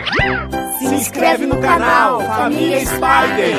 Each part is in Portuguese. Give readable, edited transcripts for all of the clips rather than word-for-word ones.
Se inscreve no canal Família Spider.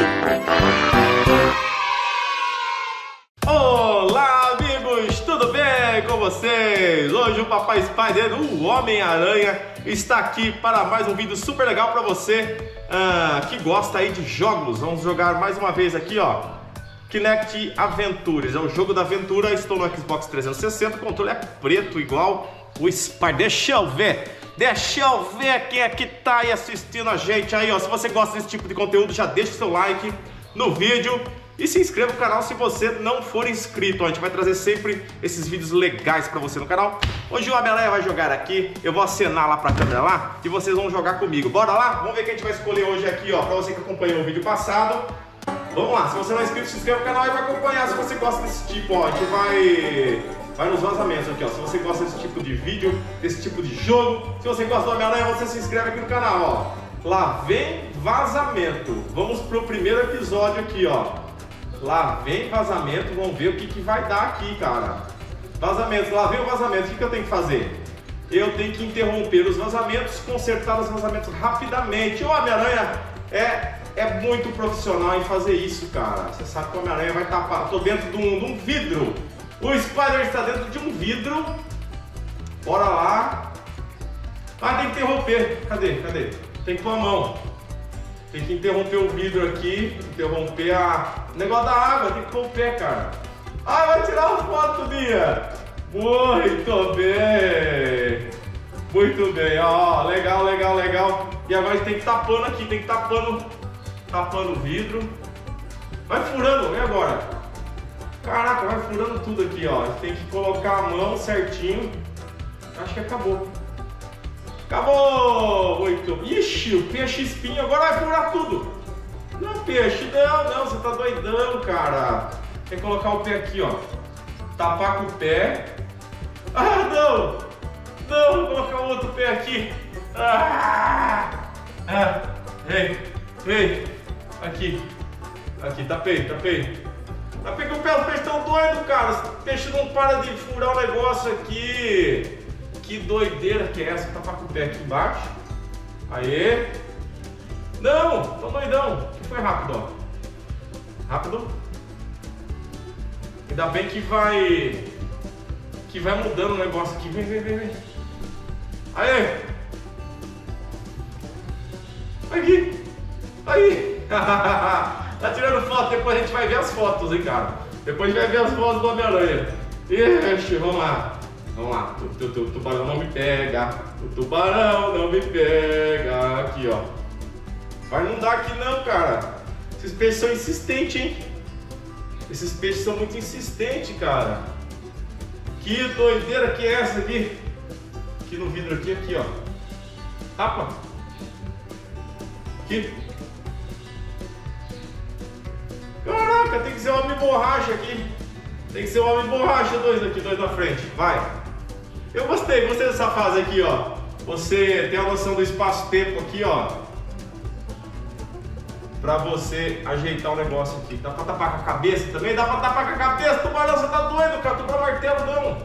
Olá, amigos, tudo bem com vocês? Hoje o Papai Spider, o Homem-Aranha, está aqui para mais um vídeo super legal para você que gosta aí de jogos. Vamos jogar mais uma vez aqui, ó, Kinect Adventures. É o jogo da aventura. Estou no Xbox 360, o controle é preto igual o Spider. Deixa eu ver quem é que tá aí assistindo a gente aí, ó. Se você gosta desse tipo de conteúdo, já deixa o seu like no vídeo e se inscreva no canal se você não for inscrito. A gente vai trazer sempre esses vídeos legais pra você no canal. Hoje o Homem-Aranha vai jogar aqui, eu vou acenar lá pra câmera lá e vocês vão jogar comigo. Bora lá? Vamos ver quem a gente vai escolher hoje aqui, ó, pra você que acompanhou o vídeo passado. Vamos lá, se você não é inscrito, se inscreva no canal e vai acompanhar se você gosta desse tipo, ó. A gente vai nos vazamentos aqui, ó. Se você gosta desse tipo de vídeo, desse tipo de jogo, se você gosta do Homem-Aranha, você se inscreve aqui no canal, ó. Lá vem vazamento. Vamos pro primeiro episódio aqui, ó. Lá vem vazamento, vamos ver o que vai dar aqui, cara. Vazamentos, lá vem o vazamento, o que eu tenho que fazer? Eu tenho que interromper os vazamentos, consertar os vazamentos rapidamente. O Homem-Aranha é muito profissional em fazer isso, cara. Você sabe que o Homem-Aranha vai tapar. Tô dentro de um vidro. O Spider está dentro de um vidro. Bora lá. Ah, tem que interromper. Cadê? Tem que pôr a mão. Tem que interromper o vidro aqui. Interromper o negócio da água. Tem que pôr o pé, cara. Ah, vai tirar uma foto minha. Muito bem. Muito bem. Ó, legal. E agora a gente tem que ir tapando aqui. Tem que ir tapando o vidro. Vai furando. E agora? Caraca, vai furando tudo aqui, ó. A gente tem que colocar a mão certinho. Acho que acabou. Acabou! Muito. Ixi, o peixe espinho agora vai furar tudo. Não, peixe, não, você tá doidão, cara. Tem que colocar o pé aqui, ó. Tapar com o pé. Ah, não! Não, vou colocar o outro pé aqui. Ei. Aqui, tapei. Tá pegando o pé, os peixes estão doidos, cara. Os peixes não param de furar o negócio aqui. Que doideira que é essa? Tapar com o pé aqui embaixo. Aê. Não, tô doidão. Foi rápido, ó. Rápido. Ainda bem que vai mudando o negócio aqui. Vem. Aê. Aqui. Aí. Tá tirando foto, depois a gente vai ver as fotos, hein, cara. Depois a gente vai ver as fotos do Homem-Aranha. Ixi, vamos lá. O tubarão não me pega. O tubarão não me pega. Aqui, ó. Vai não dar aqui não, cara. Esses peixes são insistentes, hein. Esses peixes são muito insistentes, cara. Que doideira que é essa aqui. Aqui no vidro aqui, ó. Tapa. Aqui. Caraca, tem que ser homem borracha aqui. Tem que ser homem borracha, dois na frente. Vai. Eu gostei dessa fase aqui, ó. Você tem a noção do espaço-tempo aqui, ó. Pra você ajeitar o negócio aqui. Dá pra tapar com a cabeça também? Dá pra tapar com a cabeça, tubarão, você tá doido, cara. Tubarão martelo não.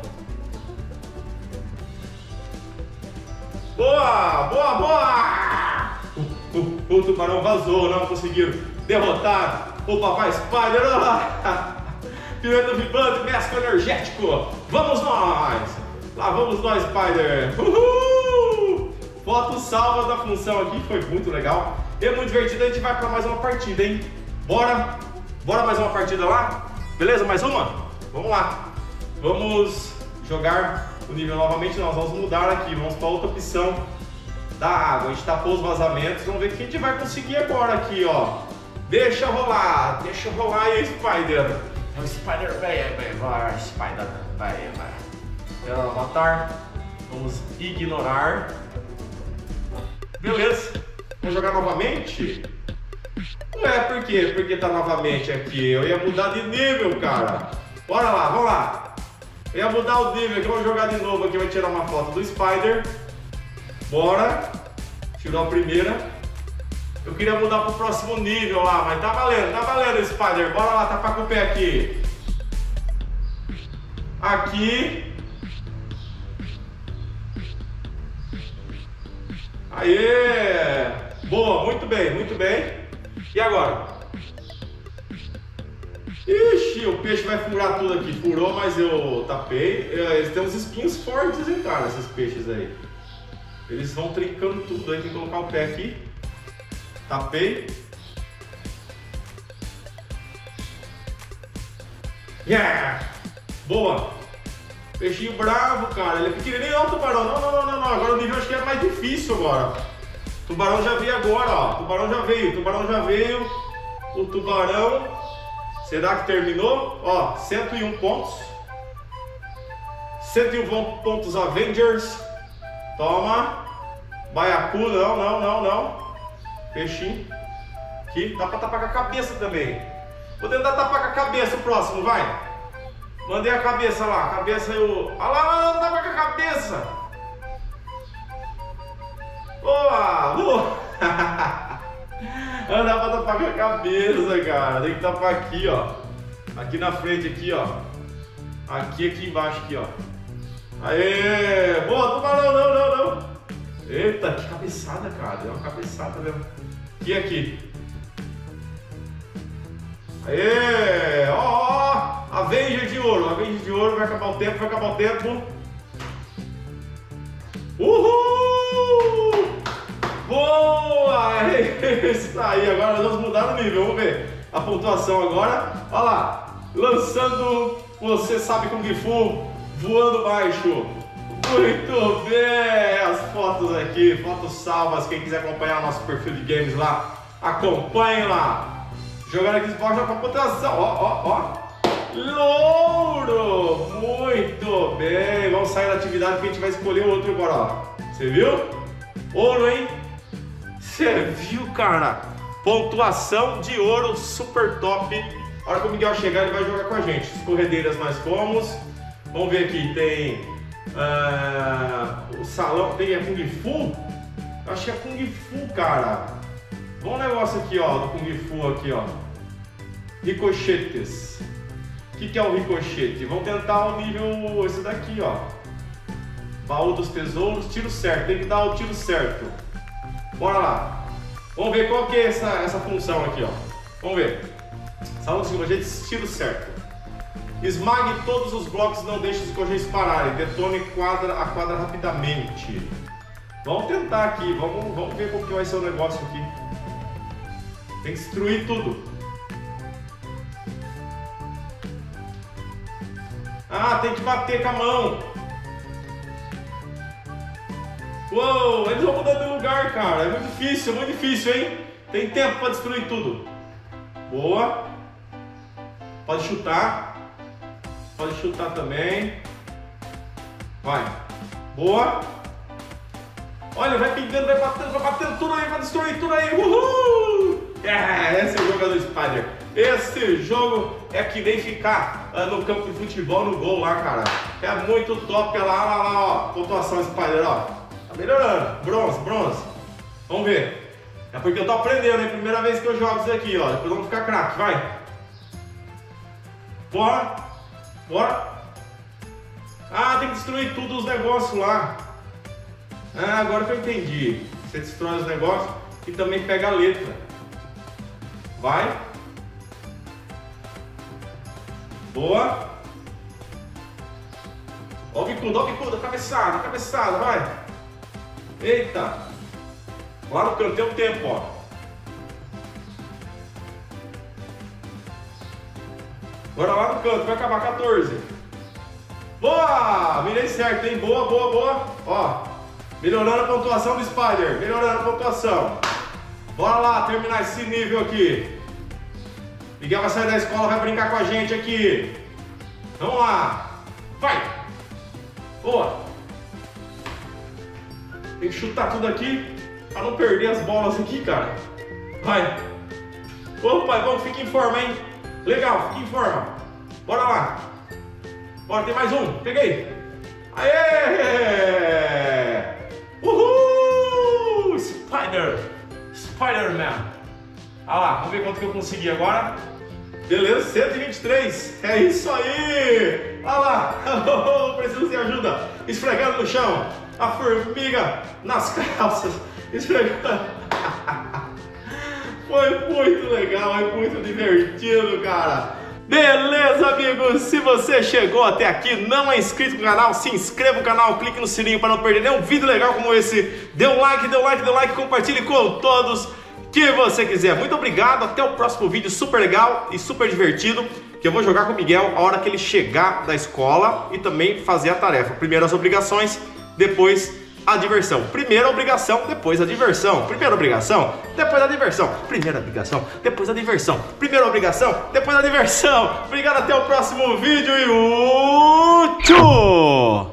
Boa! O tubarão vazou, não conseguiram derrotar o Papai Spider. Pimenta vibrante, mestre energético. Vamos nós! Lá vamos nós, Spider. Uhul! Foto salva da função aqui, foi muito legal. É muito divertido, a gente vai para mais uma partida, hein? Bora mais uma partida lá? Beleza? Mais uma? Vamos lá. Vamos jogar o nível novamente, nós vamos mudar aqui. Vamos para outra opção da água. A gente tapou os vazamentos, vamos ver o que a gente vai conseguir agora aqui, ó. Deixa rolar aí, Spider. É o Spider, vai, Spider, vai. Matar, vamos ignorar. Beleza, vamos jogar novamente? Ué, por quê? Porque tá novamente aqui. Eu ia mudar de nível, cara. Bora lá, vamos lá. Eu ia mudar o nível aqui, vamos jogar de novo aqui. Vou tirar uma foto do Spider. Bora. Tirou a primeira. Eu queria mudar pro próximo nível lá, mas tá valendo, Spider. Bora lá, tapar com o pé aqui. Aqui. Aê! Boa, muito bem, muito bem. E agora? Ixi, o peixe vai furar tudo aqui. Furou, mas eu tapei. Eles têm uns espinhos fortes, hein, cara, esses peixes aí. Eles vão trincando tudo aí. Tem que colocar o pé aqui. Tapei. Yeah! Boa! Peixinho bravo, cara. Ele é pequenininho. Não, tubarão. Não. Agora o nível acho que é mais difícil agora. Tubarão já veio agora, ó. Tubarão já veio. O tubarão. Será que terminou? Ó, 101 pontos. 101 pontos Avengers. Toma. Baiacu, não. Peixinho. Aqui. Dá pra tapar com a cabeça também. Vou tentar tapar com a cabeça o próximo, vai. Mandei a cabeça lá. A cabeça eu... Ah lá, não tapa com a cabeça. Boa. Não dá pra tapar com a cabeça, cara. Tem que tapar aqui, ó. Aqui na frente, aqui, ó. Aqui embaixo, aqui, ó. Aê! Boa, tubarão, não. Eita, que cabeçada, cara. Deu uma cabeçada mesmo. Aqui. Aê! Ó. Avenger de ouro. Vai acabar o tempo. Uhul! Boa! É isso aí, agora nós vamos mudar o nível, vamos ver a pontuação agora. Olha lá, lançando, você sabe Kung Fu, voando baixo. Muito bem, as fotos aqui, fotos salvas. Quem quiser acompanhar nosso perfil de games lá, acompanhe lá. Jogando aqui Xbox já com a pontuação, ó. Louro! Muito bem, vamos sair da atividade que a gente vai escolher o outro agora, ó. Você viu? Ouro, hein? Você viu, cara? Pontuação de ouro super top. A hora que o Miguel chegar, ele vai jogar com a gente. As corredeiras nós fomos. Vamos ver aqui, tem o salão, tem a Kung Fu? Acho que é Kung Fu, cara. Bom negócio aqui, ó, do Kung Fu aqui, ó. Ricochetes. O que é o ricochete? Vamos tentar o nível, esse daqui, ó. Baú dos tesouros, tiro certo. Tem que dar o tiro certo. Bora lá. Vamos ver qual que é essa função aqui, ó. Vamos ver. Salão de ricochetes, tiro certo. Esmague todos os blocos e não deixe os ricochetes pararem. Detone a quadra rapidamente. Vamos tentar aqui. Vamos ver qual que vai ser o negócio aqui. Tem que destruir tudo. Ah, tem que bater com a mão. Uou, eles vão mudando de lugar, cara. É muito difícil, hein? Tem tempo para destruir tudo. Boa. Pode chutar. Pode chutar também. Vai. Boa. Olha, vai pingando, vai batendo tudo aí, vai destruir tudo aí. Uhul! Esse é o jogo do Spider. Esse jogo é que nem ficar no campo de futebol, no gol lá, cara. É muito top. Olha lá, ó. Pontuação Spider, ó. Tá melhorando. Bronze. Vamos ver. É porque eu tô aprendendo, hein? Primeira vez que eu jogo isso aqui, ó. Depois vamos ficar craque, vai. Bora. Ah, tem que destruir tudo os negócios lá. Ah, agora que eu entendi. Você destrói os negócios e também pega a letra. Vai. Boa. Ó o bicudo, cabeçada, vai. Eita. Lá no canto tem um tempo, ó. Agora lá no canto, vai acabar 14. Boa! Mirei certo, hein? Boa. Ó, melhorando a pontuação do Spider. Melhorando a pontuação. Bora lá terminar esse nível aqui. Miguel vai sair da escola, vai brincar com a gente aqui. Vamos lá. Vai! Boa! Tem que chutar tudo aqui para não perder as bolas aqui, cara. Vai! Opa, vamos, fica em forma, hein? Legal, fica em forma. Bora lá. Bora, tem mais um. Peguei. Aê! Uhul! Spider-Man. Olha lá, vamos ver quanto que eu consegui agora. Beleza, 123. É isso aí. Olha lá. Preciso de ajuda. Esfregando no chão. A formiga nas calças. Esfregando. Foi muito legal, foi muito divertido, cara. Beleza, amigos? Se você chegou até aqui, não é inscrito no canal, se inscreva no canal, clique no sininho para não perder nenhum vídeo legal como esse. Dê um like, compartilhe com todos que você quiser. Muito obrigado, até o próximo vídeo super legal e super divertido, que eu vou jogar com o Miguel a hora que ele chegar da escola e também fazer a tarefa. Primeiro as obrigações, depois a diversão. Primeira obrigação, depois a diversão. Primeira obrigação, depois a diversão. Primeira obrigação, depois a diversão. Primeira obrigação, depois a diversão. Obrigado, até o próximo vídeo e tchau!